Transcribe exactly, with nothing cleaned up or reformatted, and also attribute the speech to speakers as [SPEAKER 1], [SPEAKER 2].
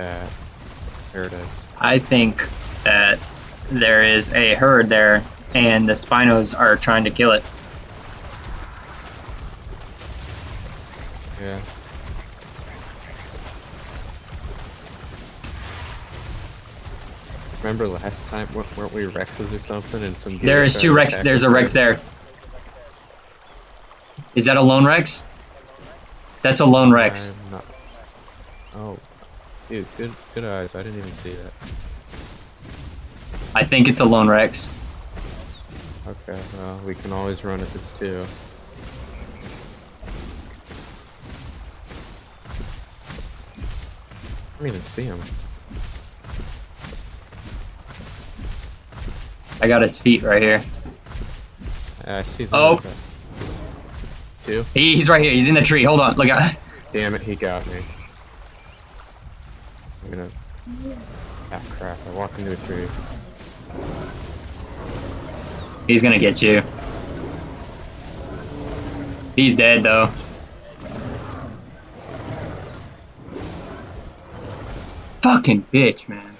[SPEAKER 1] that. There it is.
[SPEAKER 2] I think that there is a herd there, and the Spinos are trying to kill it.
[SPEAKER 1] Yeah. Remember last time, weren't we Rexes or something? And some.
[SPEAKER 2] There is two Rex. There's a Rex there. Is that a lone Rex? That's a lone Rex.
[SPEAKER 1] I'm not. Oh, dude, good, good eyes. I didn't even see that.
[SPEAKER 2] I think it's a lone Rex.
[SPEAKER 1] Okay, well, we can always run if it's two. I don't even see him.
[SPEAKER 2] I got his feet right here.
[SPEAKER 1] Yeah, I see. The
[SPEAKER 2] Oh.
[SPEAKER 1] Two?
[SPEAKER 2] He, he's right here. He's in the tree. Hold on. Look at.
[SPEAKER 1] Damn it, he got me. I'm gonna. Ah, crap. I walked into a tree.
[SPEAKER 2] He's gonna get you. He's dead though. Fucking bitch, man.